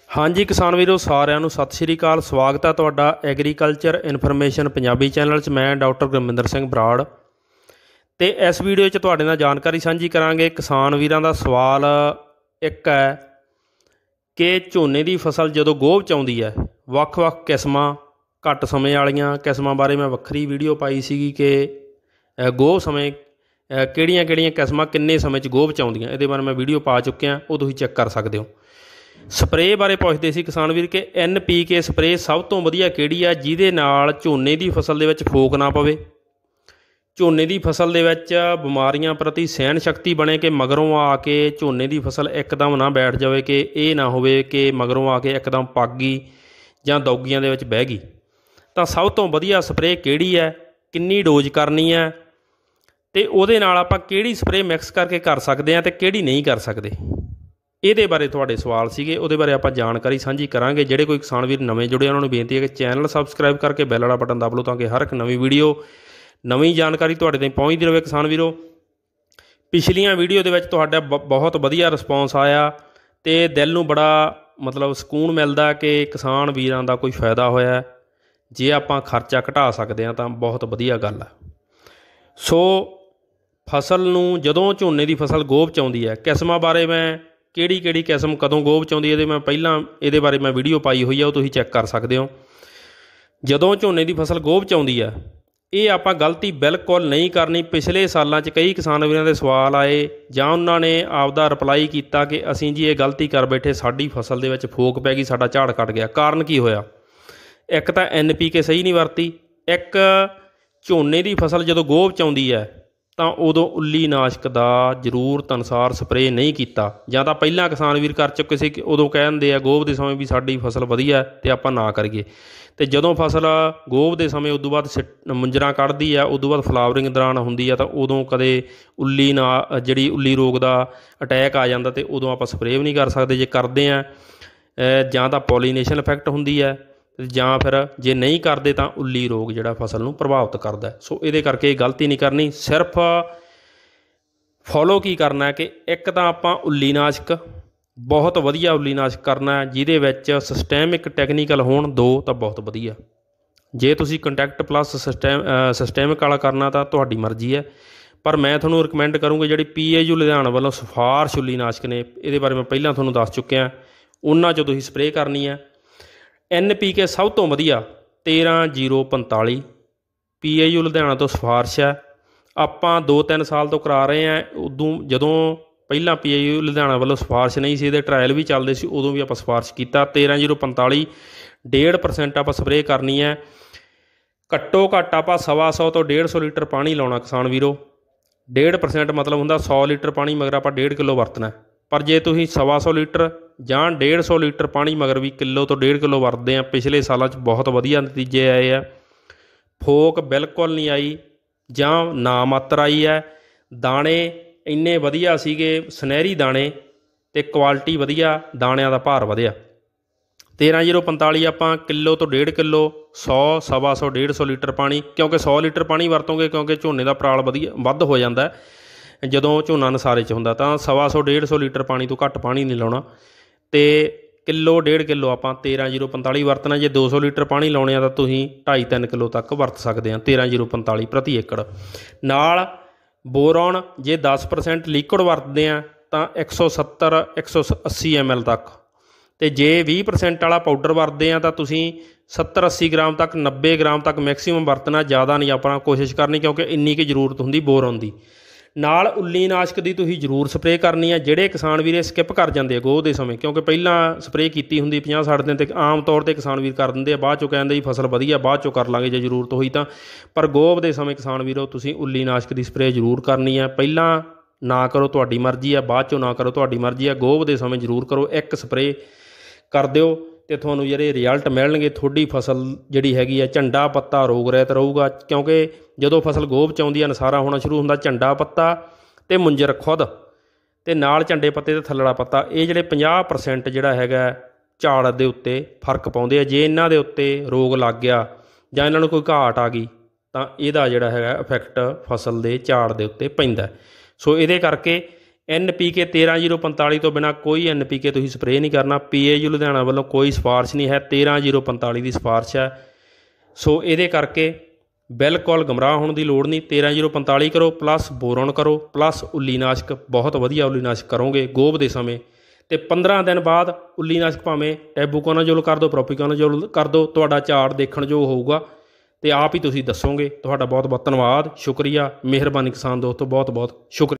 हाँ जी किसान वीरों सारिਆਂ ਨੂੰ सत श्री अकाल। स्वागत है तुहाडा एग्रीकल्चर इन्फॉर्मेशन पंजाबी चैनल च। मैं डॉक्टर गुरमिंदर सिंह बराड़ ते इस वीडियो च तुहाडे नाल जानकारी साझी करांगे। किसान वीरां दा सवाल एक है कि झोने की फसल जदों गोभ च आउंदी है ਵੱਖ-ਵੱਖ किस्मां घट समय वालियां किस्मां बारे मैं वक्री वीडियो पाई सीगी कि गोभ समय किहड़ियां-किहड़ियां किस्मां किन्ने समय च गोभ च आउंदियां। इहदे बारे मैं वीडियो पा चुकिया, वो तुसीं चैक कर सकते हो। स्प्रे बारे पुछदे सी किसान वीर कि NPK स्प्रे सब तो वधिया किहड़ी आ जिहदे नाल झोने की फसल दे विच फोक ना पवे, झोने की फसल दे विच बिमारियां प्रति सहन शक्ति बने कि मगरों आके झोने की फसल एकदम ना बैठ जाए कि ये ना होवे कि मगरों आके एकदम पग गई जां दौगियां दे विच बह गई। तां सब तो वधिया स्प्रे किहड़ी है, किन्नी डोज करनी है ते उहदे नाल आपां किहड़ी स्प्रे मिक्स करके कर सकते हैं ते किहड़ी नहीं कर सकते। ਇਹਦੇ ਬਾਰੇ ਤੁਹਾਡੇ ਸਵਾਲ ਸੀਗੇ, ਉਹਦੇ ਬਾਰੇ ਆਪਾਂ ਜਾਣਕਾਰੀ ਸਾਂਝੀ ਕਰਾਂਗੇ। ਜਿਹੜੇ ਕੋਈ ਕਿਸਾਨ ਵੀਰ ਨਵੇਂ ਜੁੜੇ ਉਹਨਾਂ ਨੂੰ ਬੇਨਤੀ ਹੈ ਕਿ ਚੈਨਲ ਸਬਸਕ੍ਰਾਈਬ ਕਰਕੇ ਬੈਲ ਵਾਲਾ ਬਟਨ ਦਬ ਲਓ ਤਾਂ ਕਿ ਹਰ ਇੱਕ ਨਵੀਂ ਵੀਡੀਓ ਨਵੀਂ ਜਾਣਕਾਰੀ ਤੁਹਾਡੇ ਤਾਈਂ ਪਹੁੰਚਦੀ ਰਹੇ। ਕਿਸਾਨ ਵੀਰੋ, ਪਿਛਲੀਆਂ ਵੀਡੀਓ ਦੇ ਵਿੱਚ ਤੁਹਾਡਾ ਬਹੁਤ ਵਧੀਆ ਰਿਸਪੌਂਸ ਆਇਆ ਅਤੇ ਦਿਲ ਨੂੰ ਬੜਾ ਮਤਲਬ ਸਕੂਨ ਮਿਲਦਾ ਕਿ ਕਿਸਾਨ ਵੀਰਾਂ ਦਾ ਕੋਈ ਫਾਇਦਾ ਹੋਇਆ। ਜੇ ਆਪਾਂ ਖਰਚਾ ਘਟਾ ਸਕਦੇ ਹਾਂ ਤਾਂ ਬਹੁਤ ਵਧੀਆ ਗੱਲ ਹੈ। ਸੋ ਫਸਲ ਨੂੰ ਜਦੋਂ ਝੋਨੇ ਦੀ ਫਸਲ ਗੋਭ 'ਚ ਆਉਂਦੀ ਹੈ, ਕਿਸਮਾਂ ਬਾਰੇ ਮੈਂ ਕਿਹੜੀ ਕਿਸਮ ਕਦੋਂ ਗੋਭ 'ਚ ਆਉਂਦੀ ਇਹਦੇ ਮੈਂ ਪਹਿਲਾਂ ਇਹਦੇ ਬਾਰੇ ਮੈਂ ਵੀਡੀਓ ਪਾਈ ਹੋਈ ਆ, ਉਹ ਤੁਸੀਂ ਚੈੱਕ ਕਰ ਸਕਦੇ ਹੋ। ਜਦੋਂ ਝੋਨੇ ਦੀ ਫਸਲ ਗੋਭ 'ਚ ਆਉਂਦੀ ਆ, ਇਹ ਆਪਾਂ ਗਲਤੀ ਬਿਲਕੁਲ ਨਹੀਂ ਕਰਨੀ। ਪਿਛਲੇ ਸਾਲਾਂ 'ਚ ਕਈ ਕਿਸਾਨ ਵੀਰਾਂ ਦੇ ਸਵਾਲ ਆਏ ਜਾਂ ਉਹਨਾਂ ਨੇ ਆਪਦਾ ਰਿਪਲਾਈ ਕੀਤਾ ਕਿ ਅਸੀਂ ਜੀ ਇਹ ਗਲਤੀ ਕਰ ਬੈਠੇ, ਸਾਡੀ ਫਸਲ ਦੇ ਵਿੱਚ ਫੋਕ ਪੈ ਗਈ, ਸਾਡਾ ਝਾੜ ਘਟ ਗਿਆ। ਕਾਰਨ ਕੀ ਹੋਇਆ? ਇੱਕ ਤਾਂ NPK ਸਹੀ ਨਹੀਂ ਵਰਤੀ, ਇੱਕ ਝੋਨੇ ਦੀ ਫਸਲ ਜਦੋਂ ਗੋਭ 'ਚ ਆਉਂਦੀ ਹੈ ਤਾਂ ਉਦੋਂ ਉੱਲੀ ਨਾਸ਼ਕ ਦਾ ਜ਼ਰੂਰਤ ਅਨੁਸਾਰ ਸਪਰੇ ਨਹੀਂ ਕੀਤਾ, ਜਾਂ ਤਾਂ ਪਹਿਲਾਂ ਕਿਸਾਨ ਵੀਰ ਕਰ ਚੁੱਕੇ ਸੀ ਕਿ ਉਦੋਂ ਕਹਿ ਦਿੰਦੇ ਆ ਗੋਭ ਦੇ ਸਮੇਂ ਵੀ ਸਾਡੀ ਫਸਲ ਵਧੀਆ ਅਤੇ ਆਪਾਂ ਨਾ ਕਰੀਏ। ਅਤੇ ਜਦੋਂ ਫਸਲ ਗੋਭ ਦੇ ਸਮੇਂ ਉਦੋਂ ਬਾਅਦ ਮੁੰਜਰਾਂ ਕੱਢਦੀ ਆ, ਉਦੋਂ ਬਾਅਦ ਫਲਾਵਰਿੰਗ ਦੌਰਾਨ ਹੁੰਦੀ ਆ, ਤਾਂ ਉਦੋਂ ਕਦੇ ਉੱਲੀ ਜਿਹੜੀ ਉੱਲੀ ਰੋਗ ਦਾ ਅਟੈਕ ਆ ਜਾਂਦਾ ਅਤੇ ਉਦੋਂ ਆਪਾਂ ਸਪਰੇਅ ਵੀ ਨਹੀਂ ਕਰ ਸਕਦੇ। ਜੇ ਕਰਦੇ ਹਾਂ ਜਾਂ ਤਾਂ ਪੋਲੀਨੇਸ਼ਨ ਇਫੈਕਟ ਹੁੰਦੀ ਹੈ, ਜਾਂ ਫਿਰ ਜੇ ਨਹੀਂ ਕਰਦੇ ਤਾਂ ਉੱਲੀ ਰੋਗ ਜਿਹੜਾ ਫਸਲ ਨੂੰ ਪ੍ਰਭਾਵਿਤ ਕਰਦਾ। ਸੋ ਇਹਦੇ ਕਰਕੇ ਗਲਤੀ ਨਹੀਂ ਕਰਨੀ। ਸਿਰਫ ਫੋਲੋ ਕੀ ਕਰਨਾ ਕਿ ਇੱਕ ਤਾਂ ਆਪਾਂ ਉੱਲੀ ਨਾਸ਼ਕ ਬਹੁਤ ਵਧੀਆ ਉੱਲੀ ਨਾਸ਼ਕ ਕਰਨਾ ਜਿਹਦੇ ਵਿੱਚ ਸਿਸਟੈਮਿਕ ਟੈਕਨੀਕਲ ਹੋਣ 2 ਤਾਂ ਬਹੁਤ ਵਧੀਆ। ਜੇ ਤੁਸੀਂ ਕੰਟੈਕਟ ਪਲੱਸ ਸਿਸਟੈਮਿਕ ਵਾਲਾ ਕਰਨਾ ਤਾਂ ਤੁਹਾਡੀ ਮਰਜ਼ੀ ਹੈ, ਪਰ ਮੈਂ ਤੁਹਾਨੂੰ ਰਿਕਮੈਂਡ ਕਰੂੰਗਾ ਜਿਹੜੀ PAU ਲੁਧਿਆਣਾ ਵੱਲੋਂ ਸਿਫਾਰਸ਼ ਉੱਲੀ ਨਾਸ਼ਕ ਨੇ, ਇਹਦੇ ਬਾਰੇ ਮੈਂ ਪਹਿਲਾਂ ਤੁਹਾਨੂੰ ਦੱਸ ਚੁੱਕਿਆ, ਉਹਨਾਂ 'ਚੋਂ ਤੁਸੀਂ ਸਪਰੇਅ ਕਰਨੀ ਹੈ। NPK ਸਭ ਤੋਂ ਵਧੀਆ 13045 PAU ਲੁਧਿਆਣਾ ਤੋਂ ਸਿਫਾਰਿਸ਼ ਹੈ। ਆਪਾਂ 2-3 ਸਾਲ ਤੋਂ ਕਰਾ ਰਹੇ ਹਾਂ। ਉਦੋਂ ਜਦੋਂ ਪਹਿਲਾਂ PAU ਲੁਧਿਆਣਾ ਵੱਲੋਂ ਸਿਫਾਰਿਸ਼ ਨਹੀਂ ਸੀ, ਇਹਦੇ ਟਰਾਇਲ ਵੀ ਚੱਲਦੇ ਸੀ, ਉਦੋਂ ਵੀ ਆਪਾਂ ਸਿਫਾਰਿਸ਼ ਕੀਤਾ। 13045 1.5% ਆਪਾਂ ਸਪਰੇਅ ਕਰਨੀ ਹੈ। ਘੱਟੋ ਘੱਟ ਆਪਾਂ 125 ਤੋਂ 150 ਲੀਟਰ ਪਾਣੀ ਲਾਉਣਾ ਕਿਸਾਨ ਵੀਰੋ। 1.5% ਮਤਲਬ ਹੁੰਦਾ 100 ਲੀਟਰ ਪਾਣੀ ਮਗਰ ਆਪਾਂ 1.5 ਕਿਲੋ ਵਰਤਣਾ। ਪਰ ਜੇ ਤੁਸੀਂ 125 ਲੀਟਰ ਜਾਂ 150 ਲੀਟਰ ਪਾਣੀ ਮਗਰ ਵੀ ਕਿਲੋ ਤੋਂ 1.5 ਕਿਲੋ ਵਰਤਦੇ ਆ, ਪਿਛਲੇ ਸਾਲਾਂ 'ਚ ਬਹੁਤ ਵਧੀਆ ਨਤੀਜੇ ਆਏ ਆ। ਫੋਕ ਬਿਲਕੁਲ ਨਹੀਂ ਆਈ ਜਾਂ ਨਾ ਮਾਤਰ ਆਈ ਹੈ। ਦਾਣੇ ਇੰਨੇ ਵਧੀਆ ਸੀਗੇ, ਸੁਨਹਿਰੀ ਦਾਣੇ ਅਤੇ ਕੁਆਲਿਟੀ ਵਧੀਆ, ਦਾਣਿਆਂ ਦਾ ਭਾਰ ਵਧਿਆ। 13045 ਆਪਾਂ ਕਿਲੋ ਤੋਂ 1.5 ਕਿਲੋ 100 125 150 ਲੀਟਰ ਪਾਣੀ, ਕਿਉਂਕਿ 100 ਲੀਟਰ ਪਾਣੀ ਵਰਤੋਂਗੇ ਕਿਉਂਕਿ ਝੋਨੇ ਦਾ ਪਰਾਲ ਵੱਧ ਹੋ ਜਾਂਦਾ ਜਦੋਂ ਝੋਨਾ ਨਸਾਰੇ 'ਚ ਹੁੰਦਾ, ਤਾਂ 125 150 ਲੀਟਰ ਪਾਣੀ ਤੋਂ ਘੱਟ ਪਾਣੀ ਨਹੀਂ ਲਾਉਣਾ। ਅਤੇ ਕਿਲੋ 1.5 ਕਿਲੋ ਆਪਾਂ 13045 ਵਰਤਣਾ। ਜੇ 200 ਲੀਟਰ ਪਾਣੀ ਲਾਉਣੇ ਆ ਤਾਂ ਤੁਸੀਂ 2.5-3 ਕਿਲੋ ਤੱਕ ਵਰਤ ਸਕਦੇ ਹਾਂ 13045 ਪ੍ਰਤੀ ਏਕੜ। ਨਾਲ ਬੋਰੋਨ ਜੇ 10% ਲਿਕੁਇਡ ਵਰਤਦੇ ਆ ਤਾਂ 170-180 ml ਤੱਕ, ਅਤੇ ਜੇ 20% ਵਾਲਾ ਪਾਊਡਰ ਵਰਤਦੇ ਆ ਤਾਂ ਤੁਸੀਂ 70-80 ਗ੍ਰਾਮ ਤੱਕ 90 ਗ੍ਰਾਮ ਤੱਕ ਮੈਕਸੀਮਮ ਵਰਤਣਾ, ਜ਼ਿਆਦਾ ਨਹੀਂ ਆਪਣਾ ਕੋਸ਼ਿਸ਼ ਕਰਨੀ ਕਿਉਂਕਿ ਇੰਨੀ ਕੁ ਜ਼ਰੂਰਤ ਹੁੰਦੀ ਬੋਰੋਨ ਦੀ। ਨਾਲ ਉੱਲੀ ਨਾਸ਼ਕ ਦੀ ਤੁਸੀਂ ਜ਼ਰੂਰ ਸਪਰੇਅ ਕਰਨੀ ਹੈ। ਜਿਹੜੇ ਕਿਸਾਨ ਵੀਰ ਸਕਿੱਪ ਕਰ ਜਾਂਦੇ ਆ ਗੋਹ ਦੇ ਸਮੇਂ, ਕਿਉਂਕਿ ਪਹਿਲਾਂ ਸਪਰੇਅ ਕੀਤੀ ਹੁੰਦੀ 50-60 ਦਿਨ 'ਤੇ ਆਮ ਤੌਰ 'ਤੇ ਕਿਸਾਨ ਵੀਰ ਕਰ ਦਿੰਦੇ ਆ, ਬਾਅਦ 'ਚੋਂ ਕਹਿੰਦੇ ਜੀ ਫਸਲ ਵਧੀਆ ਬਾਅਦ 'ਚੋਂ ਕਰ ਲਾਂਗੇ ਜੇ ਜ਼ਰੂਰਤ ਹੋਈ ਤਾਂ। ਪਰ ਗੋਭ ਦੇ ਸਮੇਂ ਕਿਸਾਨ ਵੀਰੋ ਤੁਸੀਂ ਉੱਲੀ ਨਾਸ਼ਕ ਦੀ ਸਪਰੇਅ ਜ਼ਰੂਰ ਕਰਨੀ ਹੈ। ਪਹਿਲਾਂ ਨਾ ਕਰੋ ਤੁਹਾਡੀ ਮਰਜ਼ੀ ਆ, ਬਾਅਦ 'ਚੋਂ ਨਾ ਕਰੋ ਤੁਹਾਡੀ ਮਰਜ਼ੀ ਆ। ਗੋਭ ਦੇ ਸਮੇਂ ਜ਼ਰੂਰ ਕਰੋ, ਇੱਕ ਸਪਰੇਅ ਕਰ ਦਿਓ ਅਤੇ ਤੁਹਾਨੂੰ ਜਿਹੜੇ ਰਿਜ਼ਲਟ ਮਿਲਣਗੇ, ਤੁਹਾਡੀ ਫਸਲ ਜਿਹੜੀ ਹੈਗੀ ਆ ਝੰਡਾ ਪੱਤਾ ਰੋਗ ਰਹਿਤ ਰਹੂਗਾ। ਕਿਉਂਕਿ ਜਦੋਂ ਫਸਲ ਗੋਭ 'ਚ ਆਉਂਦੀ ਆ ਨਸਾਰਾ ਹੋਣਾ ਸ਼ੁਰੂ ਹੁੰਦਾ, ਝੰਡਾ ਪੱਤਾ ਅਤੇ ਮੁੰਜਰ ਖੁਦ ਅਤੇ ਨਾਲ ਝੰਡੇ ਪੱਤੇ ਅਤੇ ਥੱਲੜਾ ਪੱਤਾ, ਇਹ ਜਿਹੜੇ 50% ਜਿਹੜਾ ਹੈਗਾ ਝਾੜ ਦੇ ਉੱਤੇ ਫਰਕ ਪਾਉਂਦੇ ਆ। ਜੇ ਇਹਨਾਂ ਦੇ ਉੱਤੇ ਰੋਗ ਲੱਗ ਗਿਆ ਜਾਂ ਇਹਨਾਂ ਨੂੰ ਕੋਈ ਘਾਟ ਆ ਗਈ ਤਾਂ ਇਹਦਾ ਜਿਹੜਾ ਹੈਗਾ ਇਫੈਕਟ ਫਸਲ ਦੇ ਝਾੜ ਦੇ ਉੱਤੇ ਪੈਂਦਾ। ਸੋ ਇਹਦੇ ਕਰਕੇ NPK 13045 ਤੋਂ ਬਿਨਾਂ ਕੋਈ NPK ਤੁਸੀਂ ਸਪਰੇਅ ਨਹੀਂ ਕਰਨਾ। PAU ਲੁਧਿਆਣਾ ਵੱਲੋਂ ਕੋਈ ਸਿਫਾਰਿਸ਼ ਨਹੀਂ ਹੈ, 13045 ਦੀ ਸਿਫਾਰਿਸ਼ ਹੈ। ਸੋ ਇਹਦੇ ਕਰਕੇ ਬਿਲਕੁਲ ਗਮਰਾਹ ਹੋਣ ਦੀ ਲੋੜ ਨਹੀਂ। 13045 ਕਰੋ ਪਲੱਸ ਬੋਰੋਨ ਕਰੋ ਪਲੱਸ ਉੱਲੀਨਾਸ਼ਕ, ਬਹੁਤ ਵਧੀਆ ਉੱਲੀਨਾਸ਼ਕ ਕਰੋਗੇ ਗੋਭ ਦੇ ਸਮੇਂ। ਅਤੇ 15 ਦਿਨ ਬਾਅਦ ਉੱਲੀਨਾਸ਼ਕ ਭਾਵੇਂ ਟੈਬੂਕੋਨਾਜ਼ੋਲ ਕਰ ਦਿਓ, ਪ੍ਰੋਪੀਕੋਨਾਜ਼ੋਲ ਕਰ ਦਿਓ, ਤੁਹਾਡਾ ਝਾੜ ਦੇਖਣ ਜੋ ਹੋਊਗਾ ਅਤੇ ਆਪ ਹੀ ਤੁਸੀਂ ਦੱਸੋਗੇ। ਤੁਹਾਡਾ ਬਹੁਤ ਬਹੁਤ ਧੰਨਵਾਦ, ਸ਼ੁਕਰੀਆ, ਮਿਹਰਬਾਨੀ ਕਿਸਾਨ ਦੋਸਤੋ, ਬਹੁਤ ਬਹੁਤ ਸ਼ੁਕਰੀਆ।